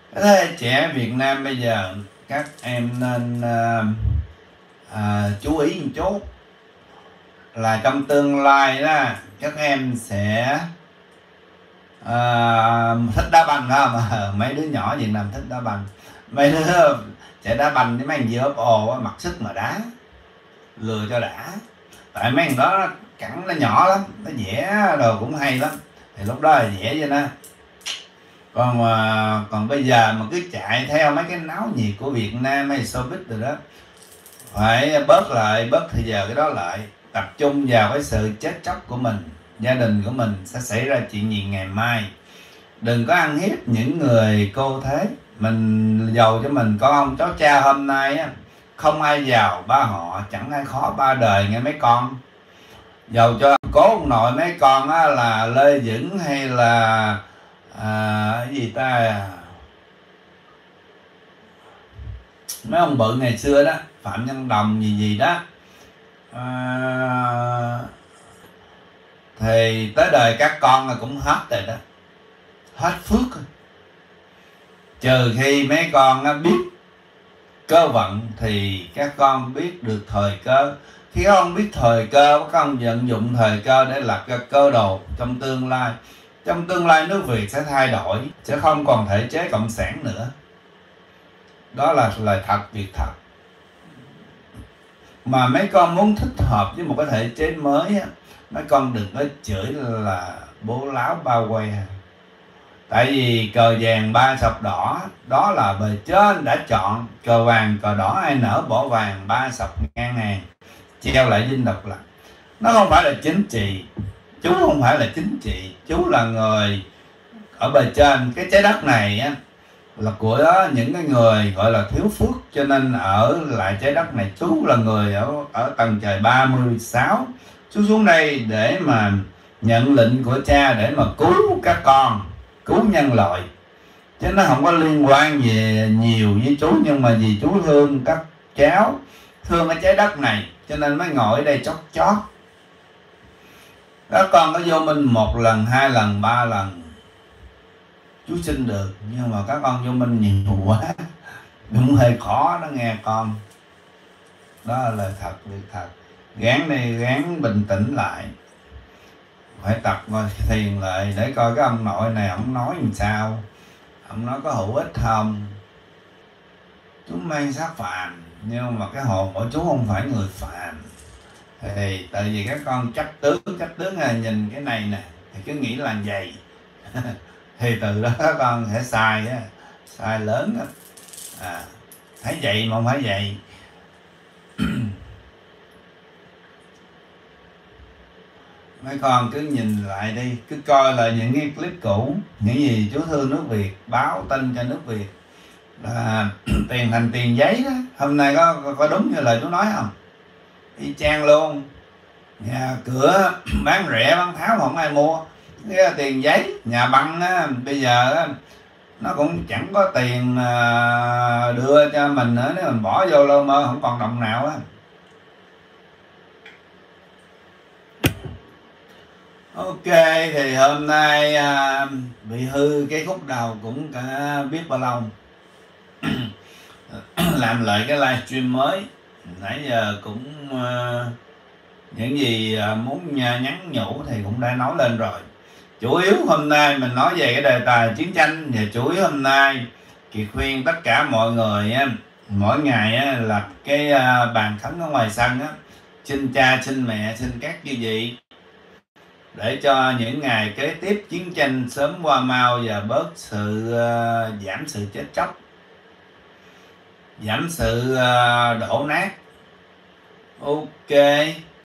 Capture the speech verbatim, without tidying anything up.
Thế hệ trẻ Việt Nam bây giờ các em nên à, à, chú ý một chút là trong tương lai đó các em sẽ à, thích đá banh không? Mấy đứa nhỏ Việt Nam thích đá banh, mấy đứa sẽ đá banh với mấy thằng dưa ốp ồ mặc sức mà đá lừa cho đã, tại mấy thằng đó cẳng nó nhỏ lắm, nó vẽ đồ cũng hay lắm, thì lúc đó là vẽ cho nó. Còn mà còn bây giờ mà cứ chạy theo mấy cái náo nhiệt của Việt Nam hay showbiz rồi đó, phải bớt lại, bớt thì giờ cái đó lại, tập trung vào cái sự chết chóc của mình, gia đình của mình sẽ xảy ra chuyện gì ngày mai. Đừng có ăn hiếp những người cô thế. Mình giàu cho mình con ông cháu cha hôm nay á, không ai giàu ba họ, chẳng ai khó ba đời nghe mấy con. Giàu cho cố ông nội mấy con á, là Lê Dững hay là à, cái gì ta, mấy ông bự ngày xưa đó, Phạm Nhân Đồng gì gì đó, à, thì tới đời các con là cũng hết rồi đó, hết phước rồi. Trừ khi mấy con nó biết cơ vận thì các con biết được thời cơ. Khi các con biết thời cơ, các con vận dụng thời cơ để lập ra cơ đồ trong tương lai. Trong tương lai nước Việt sẽ thay đổi, sẽ không còn thể chế cộng sản nữa. Đó là lời thật, việc thật. Mà mấy con muốn thích hợp với một cái thể chế mới á, mấy con đừng có chửi là bố láo bao que. Tại vì cờ vàng ba sọc đỏ, đó là bề trên đã chọn. Cờ vàng cờ đỏ ai nở bỏ vàng, ba sọc ngang hàng treo lại dinh độc lập. Nó không phải là chính trị, chú không phải là chính trị, chú là người ở bề trên. Cái trái đất này á, là của đó, những cái người gọi là thiếu phước, cho nên ở lại trái đất này. Chú là người ở ở tầng trời ba mươi sáu, chú xuống đây để mà nhận lệnh của cha, để mà cứu các con, cứu nhân loại, chứ nó không có liên quan về nhiều với chú. Nhưng mà vì chú thương các cháu, thương cái trái đất này, cho nên mới ngồi ở đây chót chót. Các con có vô minh một lần, hai lần, ba lần chú xin được, nhưng mà các con vô minh nhiều quá cũng hơi khó đó nghe con. Đó là lời thật, việc thật. Gán đi, gán bình tĩnh lại, phải tập ngồi thiền lại để coi cái ông nội này ông nói làm sao, ông nói có hữu ích không. Chú mang xác phàm, nhưng mà cái hồn của chú không phải người phàm. Thì tại vì các con chấp tướng, chấp tướng là nhìn cái này nè thì cứ nghĩ là vậy thì từ đó các con sẽ sai á, sai lớn á. À, thấy vậy mà không phải vậy. Mấy con cứ nhìn lại đi, cứ coi là những cái clip cũ, những gì chú thương nước Việt, báo tin cho nước Việt là tiền thành tiền giấy đó. Hôm nay có, có, có đúng như lời chú nói không? Y chang luôn. Nhà cửa bán rẻ bán tháo mà không ai mua. Cái tiền giấy, nhà băng á, bây giờ á, nó cũng chẳng có tiền đưa cho mình nữa. Nếu mình bỏ vô lô mơ không còn đồng nào á. Ok, thì hôm nay à, bị hư cái khúc đầu cũng cả biết bao lâu. Làm lại cái livestream mới. Nãy giờ cũng uh, những gì uh, muốn nhắn nhủ thì cũng đã nói lên rồi. Chủ yếu hôm nay mình nói về cái đề tài chiến tranh. Và chủ yếu hôm nay Kiệt khuyên tất cả mọi người á, mỗi ngày á, lập cái uh, bàn khấn ở ngoài sân á, xin cha, xin mẹ, xin các chư vị, để cho những ngày kế tiếp chiến tranh sớm qua mau và bớt sự uh, giảm sự chết chóc, giảm sự uh, đổ nát. Ok.